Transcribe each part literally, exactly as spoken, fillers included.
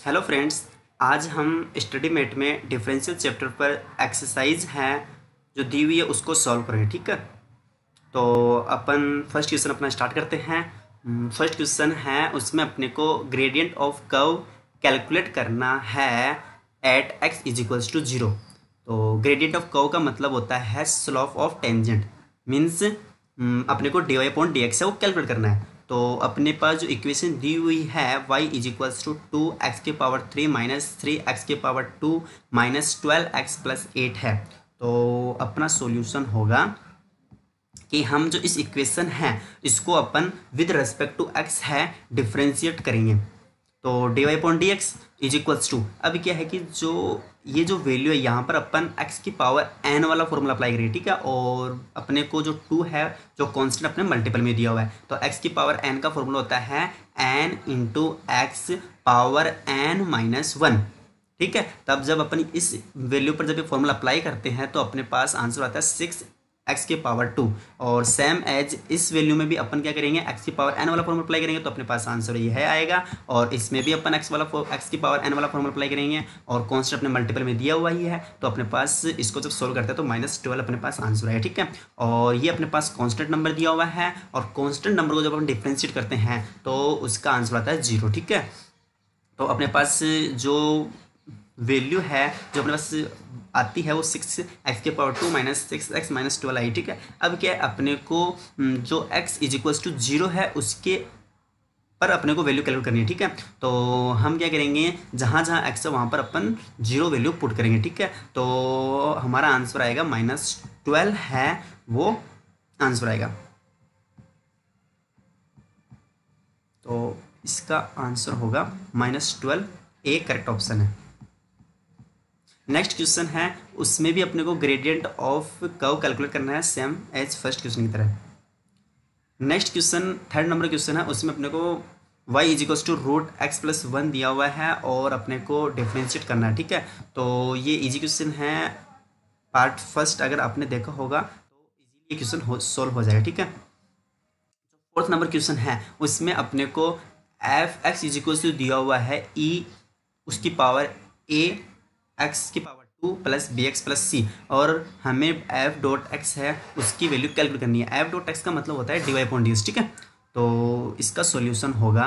Hello friends. आज हम study mate में डिफरेंशियल चैप्टर पर एक्सरसाइज है जो दी हुई है उसको सॉल्व करेंगे। ठीक है, तो अपन फर्स्ट क्वेश्चन अपना स्टार्ट करते हैं। फर्स्ट क्वेश्चन है, उसमें अपने को ग्रेडियंट ऑफ कर्व कैलकुलेट करना है at x is equals to zero. तो ग्रेडियंट ऑफ कर्व का मतलब होता है स्लोप ऑफ टेंजेंट, मीन्स अपने को d y upon d x है वो कैलकुलेट करना है। तो अपने पास जो इक्वेशन दी हुई है y is equals to two x के power three minus three x के power two minus twelve x plus eight है। तो अपना सॉल्यूशन होगा कि हम जो इस इक्वेशन है इसको अपन विद रेस्पेक्ट टू x है डिफ्रेंशिएट करेंगे। तो d y point d x is equals to, अब क्या है कि जो ये जो वैल्यू है यहाँ पर अपन x की पावर n वाला फॉर्मूला अप्लाई करेंगे। ठीक है, और अपने को जो टू है जो कांस्टेंट अपने मल्टीपल में दिया हुआ है, तो x की पावर n का फॉर्मूला होता है n into x power n minus one. ठीक है, तब जब अपन इस वैल्यू पर जब ये फॉर्मूला अप्लाई करते हैं तो अपने पास आंसर आता है सिक्स एक्स के पावर टू। और सेम एज इस वैल्यू में भी अपन क्या करेंगे, एक्स की पावर एन वाला फॉर्मूला अप्लाई करेंगे तो अपने पास आंसर ये है आएगा। और इसमें भी अपन एक्स वाला एक्स की पावर एन वाला फॉर्मूला अप्लाई करेंगे और कॉन्स्टेंट अपने मल्टीपल में दिया हुआ ही है, तो अपने पास इसको जब सोल्व करते हैं तो माइनस ट्वेल्व अपने पास आंसर है। ठीक है, और ये अपने पास कॉन्स्टेंट नंबर दिया हुआ है और कॉन्स्टेंट नंबर को जब अपन डिफ्रेंशिएट करते हैं तो उसका आंसर आता है जीरो। ठीक है, तो अपने पास जो वैल्यू है जो अपने पास आती है वो सिक्स एक्स के power two minus six x minus twelve आई। ठीक है, अब क्या है अपने को जो x is equals to zero है उसके पर अपने को वैल्यू कैलकुलेट करनी है। ठीक है, तो हम क्या करेंगे, जहाँ जहाँ x है वहाँ पर अपन जीरो वैल्यू पुट करेंगे। ठीक है, तो हमारा आंसर आएगा माइनस ट्वेल्व है वो आंसर आएगा। तो इसका आंसर होगा minus twelve, A correct option है। नेक्स्ट क्वेश्चन है, उसमें भी अपने को ग्रेडियंट ऑफ कर्व कैलकुलेट करना है सेम एज फर्स्ट क्वेश्चन की तरह। Next question third number question है, उसमें अपने को y is equals to root x plus one दिया हुआ है और अपने को डिफ्रेंशिएट करना है। ठीक है, तो ये इजी क्वेश्चन है, पार्ट फर्स्ट अगर आपने देखा होगा तो इजीली ये क्वेश्चन हो सॉल्व हो जाएगा। ठीक है, फोर्थ नंबर क्वेश्चन है, उसमें अपने को f x is equals to दिया हुआ है ई उसकी पावर ए एक्स की power two plus b x plus c, और हमें एफ डॉट एक्स है उसकी वैल्यू कैलकुलेट करनी है। एफ डॉट एक्स का मतलब होता है d y upon d x. ठीक है, तो इसका सॉल्यूशन होगा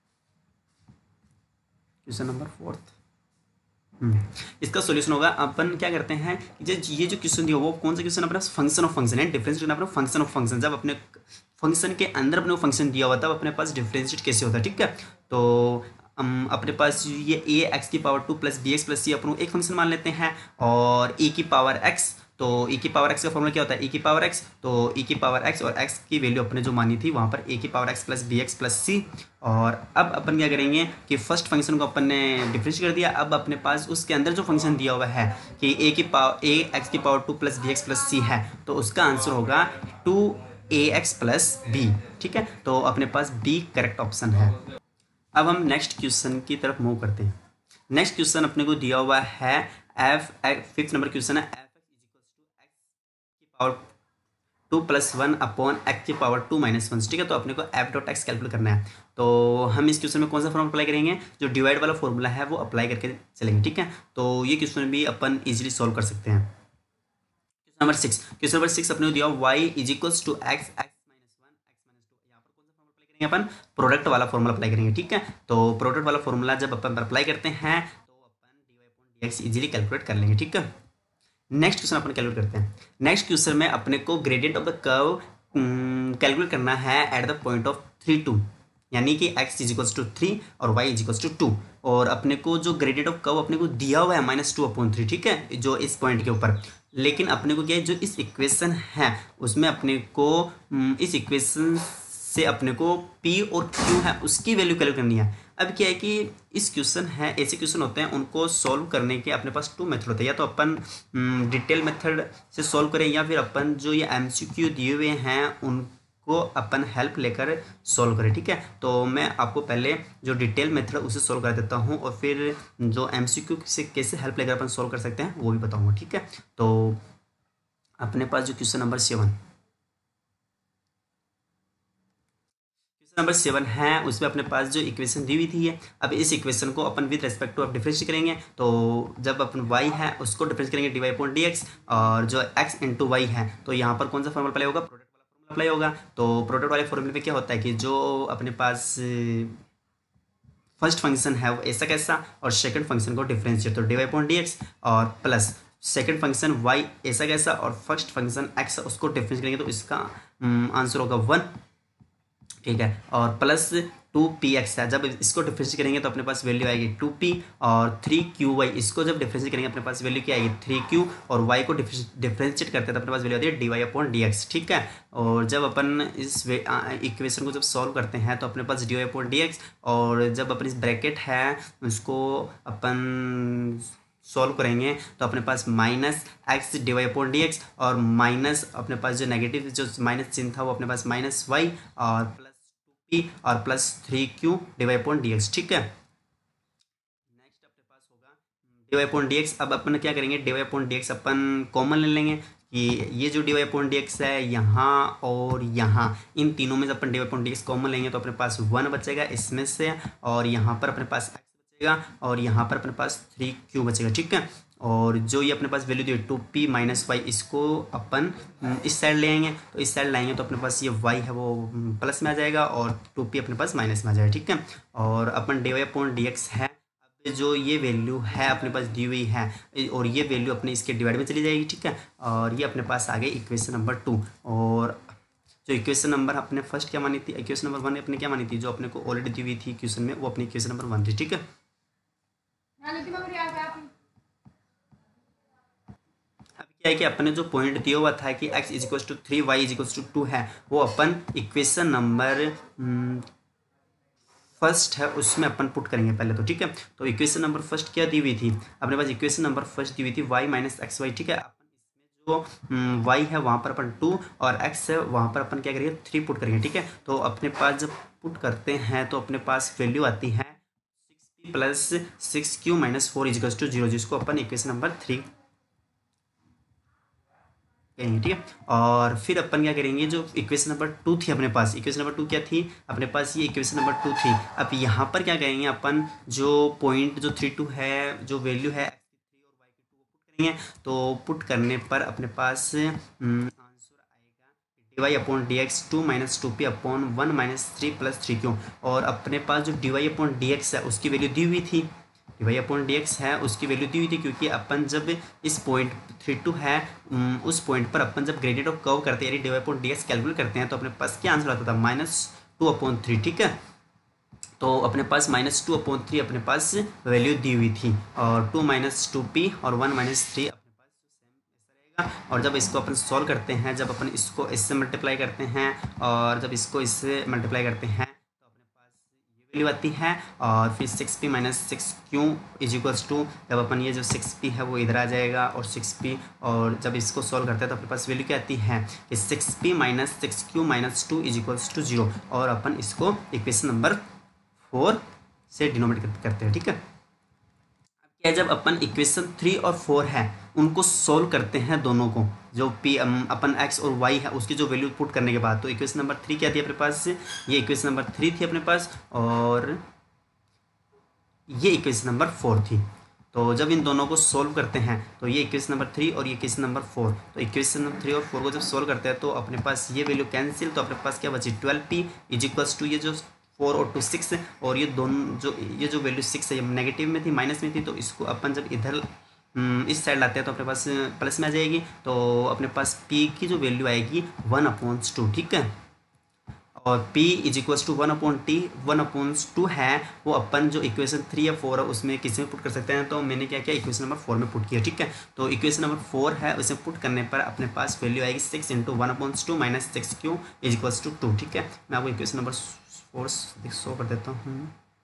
क्वेश्चन नंबर फोर्थ। इसका सॉल्यूशन होगा, अपन क्या करते हैं कि ये जो क्वेश्चन दिया वो कौन सा क्वेश्चन अपना फंक्शन ऑफ फंक्शन है, डिफरेंस करना अपना फंक्शन ऑफ फंक्शन। जब अपने फंक्शन के अंदर अपने को फंक्शन दिया हुआ तब अपने पास डिफरेंशिएट कैसे होता है। ठीक है, तो हम अपने पास ये ए एक्स की power two plus b x plus c अपन एक फंक्शन मान लेते हैं और e की पावर एक्स, तो e की पावर x का फॉर्मूला क्या होता है e की पावर x, तो e की पावर x और x की वैल्यू अपने जो मानी थी वहाँ पर a की power x plus b x plus c. और अब अपन क्या करेंगे कि फर्स्ट फंक्शन को अपन ने डिफरेंशिएट कर दिया, अब अपने पास उसके अंदर जो फंक्शन दिया हुआ है कि a की पावर a एक्स की power two plus b x plus c है, तो उसका आंसर होगा two a x plus b. ठीक है, तो अपने पास b करेक्ट ऑप्शन है। अब हम नेक्स्ट क्वेश्चन की तरफ मूव करते हैं। नेक्स्ट क्वेश्चन अपने को दिया हुआ है एफ फिफ्थ नंबर क्वेश्चन है, f x is equals to x की power two plus one upon x की पावर टू माइनस वन। ठीक है, तो अपने को एफ डॉट एक्स कैलकुलेट करना है। तो हम इस क्वेश्चन में कौन सा फॉर्मूला अप्लाई करेंगे, जो डिवाइड वाला फॉर्मूला है वो अप्लाई करके चलेंगे। ठीक है, तो ये क्वेश्चन भी अपन इजीली सॉल्व कर सकते हैं। Question number six question number six अपने को दिया y is equals to x x अपन प्रोडक्ट वाला फॉर्मूला अप्लाई करेंगे। ठीक है, तो प्रोडक्ट वाला फॉर्मूला जब अपन अप्लाई करते हैं तो अपन d y upon d x easily calculate कर लेंगे। ठीक है, नेक्स्ट क्वेश्चन अपन कैलकुलेट करते हैं। नेक्स्ट क्वेश्चन में अपने को gradient of the curve calculate करना है at the point of three two, यानी कि x is equals to three और y is equals to two, और अपने को जो ग्रेडियंट ऑफ कर्व अपने को दिया हुआ है माइनस टू अपॉन थ्री। ठीक है, जो इस पॉइंट के ऊपर, लेकिन अपने को क्या है जो इस इक्वेशन है उसमें अपने को इस इक्वेशन से अपने को P और Q है उसकी वैल्यू कैलकुलेट करनी है। अब क्या है कि इस क्वेश्चन है, ऐसे क्वेश्चन होते हैं उनको सॉल्व करने के अपने पास टू मेथड होते हैं, या तो अपन डिटेल मेथड से सॉल्व करें या फिर अपन जो ये एमसीक्यू दिए हुए हैं उनको अपन हेल्प लेकर सॉल्व करें। ठीक है, तो मैं आपको पहले जो डिटेल मेथड उसे सॉल्व कर देता हूँ और फिर जो एमसीक्यू से कैसे हेल्प लेकर अपन सॉल्व कर सकते हैं वो भी बताऊँगा। ठीक है, तो अपने पास जो question number seven number seven है उसमें अपने पास जो इक्वेशन दी हुई थी है, अब इस इक्वेशन को अपन विद रेस्पेक्ट टू अब डिफरेंशिएट करेंगे। तो जब अपन y है उसको डिफरेंशिएट करेंगे d y upon d x, और जो x इंटू वाई है तो यहाँ पर कौन सा फॉर्मूला अप्लाई होगा, प्रोडक्ट वाला फॉर्मूला अप्लाई होगा। तो प्रोडक्ट वाले फॉर्मूले में क्या होता है कि जो अपने पास फर्स्ट फंक्शन है वो ऐसा कैसा, और सेकंड फंक्शन को डिफरेंशिएट तो d y upon d x, और प्लस सेकंड फंक्शन y ऐसा कैसा और फर्स्ट फंक्शन x उसको डिफरेंशिएट करेंगे तो इसका आंसर होगा वन, ठीक है। और प्लस टू पी एक्स है, जब इसको डिफरेंशिएट करेंगे तो अपने पास वैल्यू आएगी टू पी, और थ्री क्यू वाई इसको जब डिफरेंशिएट करेंगे अपने पास वैल्यू क्या आएगी थ्री क्यू, और y को डिफरेंशिएट करते हैं तो अपने पास वैल्यू आती है d y upon d x, ठीक है। और जब अपन इस इक्वेशन को जब सॉल्व करते हैं तो अपने पास d y upon d x, और जब अपन इस ब्रैकेट है उसको अपन सॉल्व करेंगे तो अपने पास minus x d y upon d x, और माइनस अपने पास जो नेगेटिव जो माइनस चिन्ह था वो अपने पास माइनस वाई, और प्लस टू पी और plus three q d y upon d x, ठीक है। नेक्स्ट अपने पास होगा d y upon d x. अब अपन क्या करेंगे, d y upon d x अपन कॉमन ले लेंगे कि ये जो d y upon d x है यहाँ और यहाँ, इन तीनों में जब अपन d y upon d x common लेंगे तो अपने पास वन बचेगा इसमें से, और यहाँ पर अपने पास और यहाँ पर अपने पास थ्री क्यू बचेगा, ठीक है। और जो ये अपने पास वैल्यू दी टू पी माइनस वाई इसको अपन इस साइड ले आएंगे, तो इस साइड लाएंगे तो अपने पास ये वाई है वो प्लस में आ जाएगा और टू पी अपने पास माइनस में आ जाएगा, ठीक है। और अपन d y upon d x है, अब जो ये वैल्यू है अपने पास दी हुई है और ये वैल्यू अपने इसके डिवाइड में चली जाएगी, ठीक है। और ये अपने पास आ गई इक्वेशन नंबर टू। और जो इक्वेशन नंबर अपने फर्स्ट क्या मानी थी, इक्वेशन नंबर वन अपने क्या मानी थी, जो अपने को ऑलरेडी दी हुई थी इक्वेशन में, वो अपनी इक्वेशन नंबर वन थी, ठीक है। अब क्या है कि अपने जो पॉइंट दिया हुआ था कि x is equal to three y is equal to two है, वो अपन इक्वेशन नंबर फर्स्ट है उसमें अपन पुट करेंगे पहले तो, ठीक है। तो इक्वेशन नंबर फर्स्ट क्या दी हुई थी अपने पास, इक्वेशन नंबर फर्स्ट दी हुई थी y माइनस एक्स वाई, ठीक है। अपन इसमें जो y है वहाँ पर अपन टू और x है वहाँ पर अपन क्या करेंगे थ्री पुट करेंगे, ठीक है। तो अपने पास जब पुट करते हैं तो अपने पास वैल्यू आती है six plus six q minus four equals to zero, जिसको अपन इक्वेशन नंबर थ्री कहेंगे, ठीक है। और फिर अपन क्या करेंगे, जो इक्वेशन नंबर टू थी अपने पास, इक्वेशन नंबर टू क्या थी अपने पास, ये इक्वेशन नंबर टू थी। अब यहाँ पर क्या करेंगे अपन, जो पॉइंट जो थ्री टू है, जो वैल्यू है थ्री और वाई की टू पुट करेंगे, तो पुट करने पर अपने पास आंसर आएगा d y upon d x two minus two p upon one minus three plus three q. और अपने पास जो d y upon d x है उसकी वैल्यू दी हुई थी, d y upon d x है उसकी वैल्यू दी हुई थी, क्योंकि अपन जब इस पॉइंट थ्री टू है उस पॉइंट पर अपन जब ग्रेडियंट ऑफ कर्व करते हैं यानी d y upon d x calculate करते हैं तो अपने पास क्या आंसर आता था माइनस टू अपॉन थ्री, ठीक है। तो अपने पास माइनस टू अपॉन थ्री अपने पास वैल्यू दी हुई थी, और टू माइनस टू पी और वन माइनस थ्री अपने पास सेम ऐसा रहेगा। और जब इसको अपन सॉल्व करते हैं, जब अपन इसको इससे मल्टीप्लाई करते हैं और जब इसको इससे मल्टीप्लाई करते हैं वैल्यू आती है, और फिर six p minus six q is equals to, जब अपन ये जो सिक्स पी है वो इधर आ जाएगा और सिक्स पी, और जब इसको सॉल्व करते हैं तो अपने पास वैल्यू क्या आती है कि six p minus six q minus two is equals to zero, और अपन इसको इक्वेशन नंबर फोर से डिनोमिनेट करते हैं, ठीक है। अब क्या है, जब अपन इक्वेशन थ्री और फोर है उनको सोल्व करते हैं दोनों को, जो पी अपन एक्स और वाई है उसकी जो वैल्यू पुट करने के बाद, तो इक्वेशन नंबर थ्री क्या थी अपने पास, ये इक्वेशन नंबर थ्री थी अपने पास, और ये इक्वेशन नंबर फोर थी। तो जब इन दोनों को सोल्व करते हैं तो ये इक्वेशन नंबर थ्री और ये इक्वेशन नंबर फोर, तो इक्वेशन नंबर थ्री और फोर को जब सोल्व करते हैं तो अपने पास ये वैल्यू कैंसिल, तो अपने पास क्या बची twelve p is equals to ये जो फोर और टू सिक्स, और ये दोनों जो ये जो वैल्यू सिक्स है ये नेगेटिव में थी, माइनस में थी, तो इसको अपन जब इधर इस साइड लाते हैं तो अपने पास प्लस में आ जाएगी, तो अपने पास p की जो वैल्यू आएगी वन अपॉन टू, ठीक है। और p is equals to one upon t, one upon two है वो अपन जो इक्वेशन थ्री या फोर है उसमें किसी में पुट कर सकते हैं, तो मैंने क्या किया इक्वेशन नंबर फोर में पुट किया, ठीक है। तो इक्वेशन नंबर फोर है उसे पुट करने पर अपने पास वैल्यू आएगी six into one upon two minus six q is equals to two, ठीक है। मैं आपको इक्वेशन नंबर फोर शो कर देता हूँ।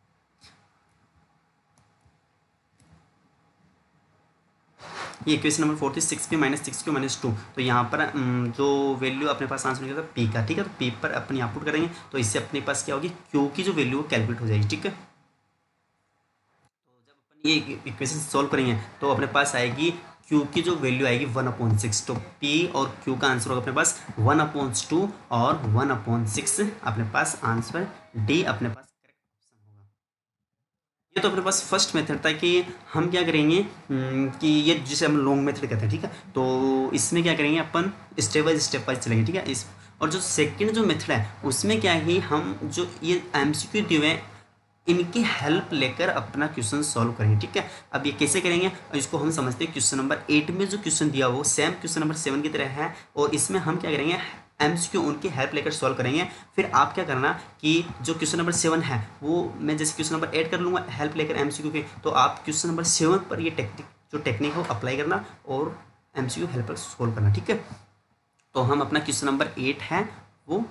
ये इक्वेशन नंबर फोर थी six p minus six q minus two, तो यहाँ पर जो वैल्यू अपने पास आंसर निकला था पी का, ठीक है। तो पी पर अपन यहाँ पुट करेंगे तो इससे अपने पास क्या होगी क्यू की जो वैल्यू वो कैलकुलेट हो जाएगी, ठीक है। तो जब अपन ये इक्वेशन सॉल्व करेंगे तो अपने पास आएगी क्यू की जो वैल्यू आएगी वन अपॉन सिक्स। तो पी और क्यू का आंसर होगा अपने पास वन अपॉन टू और वन अपॉन सिक्स अपने पास आंसर डी अपने पास करेक्ट ऑप्शन होगा। ये तो अपने पास फर्स्ट मेथड था कि हम क्या करेंगे हम्म, कि ये जिसे हम लॉन्ग मेथड कहते हैं, ठीक है। तो इसमें क्या करेंगे अपन स्टेप बाय स्टेप वाइज चलेंगे, ठीक है। इस और जो सेकंड जो मेथड है उसमें क्या है, हम जो ये एमसीक्यू दिए हुए हैं इनकी हेल्प लेकर अपना क्वेश्चन सॉल्व करेंगे, ठीक है। अब ये कैसे करेंगे, इसको हम समझते हैं क्वेश्चन नंबर एट में जो क्वेश्चन दिया वो सेम क्वेश्चन नंबर सेवन की तरह है, और इसमें हम क्या करेंगे एमसीक्यू उनकी हेल्प लेकर सॉल्व करेंगे। फिर आप क्या करना कि जो क्वेश्चन नंबर सेवन है वो मैं जैसे क्वेश्चन नंबर एट कर लूँगा हेल्प लेकर एमसीक्यू के, तो आप क्वेश्चन नंबर सेवन पर ये टेक्निक जो टेक्निक है वो अप्लाई करना और एमसीक्यू हेल्प कर सॉल्व करना, ठीक है। तो हम अपना क्वेश्चन नंबर एट है वो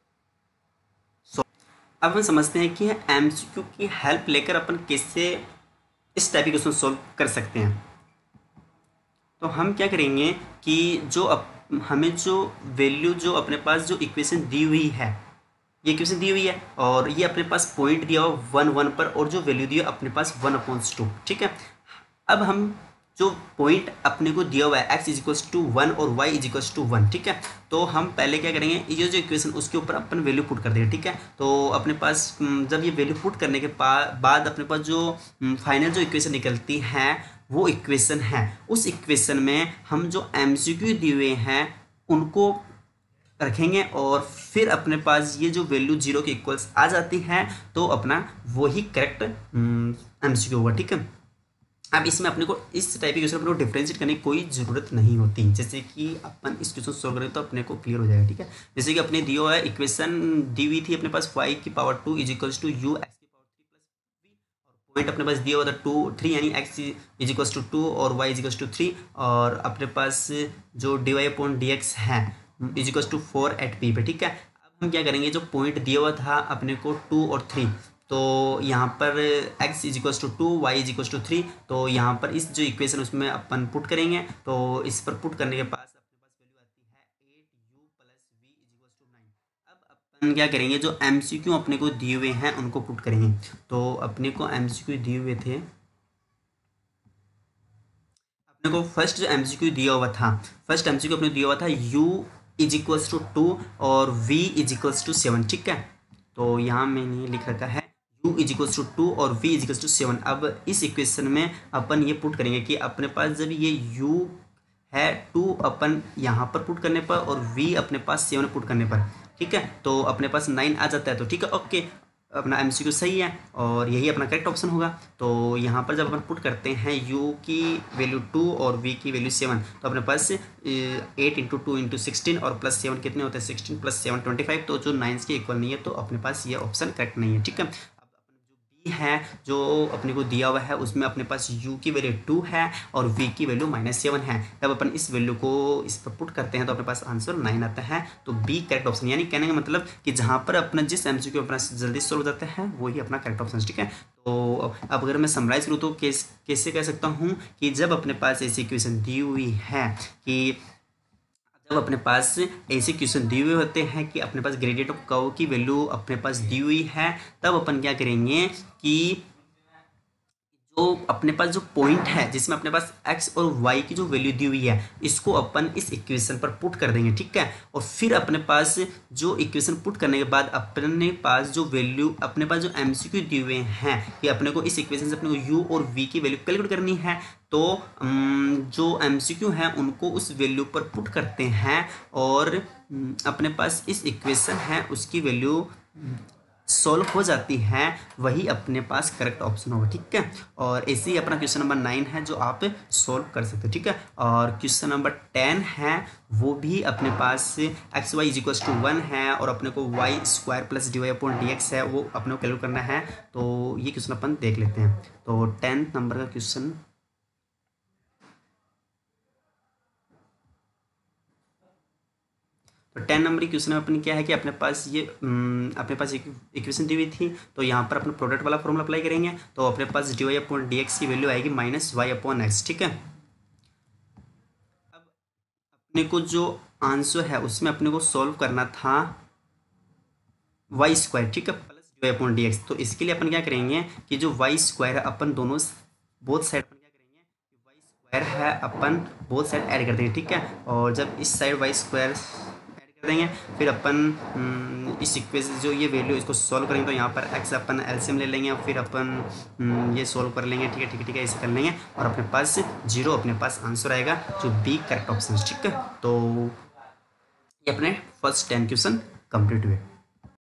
अब हम समझते हैं कि एमसीक्यू की हेल्प लेकर अपन कैसे इस टाइप के क्वेश्चन सॉल्व कर सकते हैं। तो हम क्या करेंगे कि जो अप, हमें जो वैल्यू जो अपने पास जो इक्वेशन दी हुई है, ये इक्वेशन दी हुई है और ये अपने पास पॉइंट दिया हुआ वन वन पर और जो वैल्यू दी है अपने पास वन अपॉन टू, ठीक है। अब हम जो पॉइंट अपने को दिया हुआ है x is equals to one और y is equals to one, ठीक है। तो हम पहले क्या करेंगे, ये जो इक्वेशन उसके ऊपर अपन वैल्यू पुट कर देंगे, ठीक है। तो अपने पास जब ये वैल्यू पुट करने के बाद अपने पास जो फाइनल जो इक्वेशन निकलती है वो इक्वेशन है, उस इक्वेशन में हम जो एमसीक्यू दिए हुए हैं उनको रखेंगे और फिर अपने पास ये जो वैल्यू जीरो के इक्वल्स आ जाती है तो अपना वही करेक्ट एमसीक्यू होगा, ठीक है। अब इसमें अपने को इस टाइप के क्वेश्चन अपने को डिफरेंशिएट करने की कोई ज़रूरत नहीं होती, जैसे कि अपन इस क्वेश्चन सॉल्व करें तो अपने को क्लियर हो जाएगा, ठीक है। जैसे कि अपने दिया हुआ है इक्वेशन दी हुई थी अपने पास वाई की power two is equals to u x की पावर थ्री प्लस वी, और पॉइंट अपने पास दिया हुआ था टू थ्री यानी x is equals to two और y is equals to three, और अपने पास जो d y upon d x है is equals to four at p पे, ठीक है। अब हम क्या करेंगे, जो पॉइंट दिया हुआ था अपने को टू और थ्री, तो यहाँ पर x is equals to two y is equals to three, तो यहाँ पर इस जो इक्वेशन उसमें अपन पुट करेंगे, तो इस पर पुट करने के पास अपने पास वैल्यू आती है eight u plus v is equals to nine. अब अपन क्या करेंगे, जो एमसीक्यू अपने को दिए हुए हैं उनको पुट करेंगे। तो अपने को एमसीक्यू दिए हुए थे, अपने को फर्स्ट जो एमसीक्यू दिया हुआ था, फर्स्ट एमसीक्यू अपने दिया हुआ था u is equals to two और v is equals to seven, ठीक है। तो यहाँ मैंने लिख रखा है u is equals to two और v is equals to seven. अब इस इक्वेशन में अपन ये पुट करेंगे कि अपने पास जब ये u है टू अपन यहाँ पर पुट करने पर और v अपने पास सेवन पुट करने पर, ठीक है, तो अपने पास नाइन आ जाता है, तो ठीक है, ओके, अपना एमसीक्यू सही है और यही अपना करेक्ट ऑप्शन होगा। तो यहाँ पर जब अपन पुट करते हैं u की वैल्यू टू और v की वैल्यू सेवन, तो अपने पास eight into two into sixteen और प्लस सेवन कितने होते हैं, sixteen plus seven twenty five, तो जो नाइन्स के इक्वल नहीं है, तो अपने पास ये ऑप्शन करेक्ट नहीं है, ठीक है। है जो अपने को दिया हुआ है उसमें अपने पास u की वैल्यू टू है और v की वैल्यू माइनस सेवन है। जब अपन इस वैल्यू को इस पर पुट करते हैं तो अपने पास आंसर नाइन आता है, तो b करेक्ट ऑप्शन, यानी कहने का मतलब कि जहाँ पर अपना जिस एमसीक्यू अपना जल्दी सॉल्व हो जाता है वही अपना करेक्ट ऑप्शन, ठीक है। तो अब अगर मैं समराइज करूँ तो कैस कैसे कह सकता हूँ कि जब अपने पास ऐसी इक्वेशन दी हुई है कि जब अपने पास ऐसे क्वेश्चन दिए हुए होते हैं कि अपने पास ग्रेडियंट ऑफ कर्व की वैल्यू अपने पास दी हुई है, तब अपन क्या करेंगे कि जो अपने पास जो पॉइंट है जिसमें अपने पास x और y की जो वैल्यू दी हुई है इसको अपन इस इक्वेशन पर पुट कर देंगे, ठीक है। और फिर अपने पास जो इक्वेशन पुट करने के बाद अपने पास जो वैल्यू अपने पास जो एमसीक्यू दिए हुए हैं कि अपने को इस इक्वेशन से अपने को u और v की वैल्यू कैलकुलेट करनी है, तो जो एमसीक्यू हैं उनको उस वैल्यू पर पुट करते हैं और अपने पास इस इक्वेशन है उसकी वैल्यू सॉल्व हो जाती है, वही अपने पास करेक्ट ऑप्शन होगा, ठीक है। और ऐसे ही अपना क्वेश्चन नंबर नाइन है जो आप सॉल्व कर सकते हो, ठीक है। और क्वेश्चन नंबर टेन है वो भी अपने पास x y is equals to one है और अपने को y square plus d y upon d x है वो अपने को कैलकुलेट करना है। तो ये क्वेश्चन अपन देख लेते हैं। तो टेंथ नंबर का क्वेश्चन, तो टेन नंबर की क्वेश्चन में अपन क्या है कि अपने पास ये अपने पास एक इक्वेशन दी हुई थी, तो यहाँ पर अपने प्रोडक्ट वाला फॉर्मूला अप्लाई करेंगे, तो अपने पास d y upon d x की वैल्यू आएगी माइनस वाई अपॉन एक्स, ठीक है। अब अपने को जो आंसर है उसमें अपने को सॉल्व करना था वाई स्क्वायर, ठीक है, plus d y upon d x. तो इसके लिए अपन क्या करेंगे कि जो वाई स्क्वायर है अपन दोनों बोथ साइड अपन क्या करेंगे, वाई स्क्वायर है अपन बोथ साइड ऐड कर देंगे, ठीक है। और जब इस साइड वाई स्क्वायर ऐड कर देंगे फिर अपन इस इक्वेशन जो ये वैल्यू इसको सॉल्व करेंगे, तो यहाँ पर एक्स अपन एलसीएम ले लेंगे और फिर अपन ये सॉल्व कर लेंगे, ठीक है ठीक है ठीक है ऐसे कर लेंगे और अपने पास जीरो अपने पास आंसर आएगा जो बी करेक्ट ऑप्शन है, ठीक है। तो ये अपने फर्स्ट टेन क्वेश्चन कंप्लीट हुए।